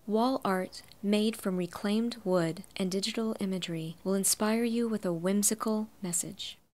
Wall art made from reclaimed wood and digital imagery will inspire you with a whimsical message.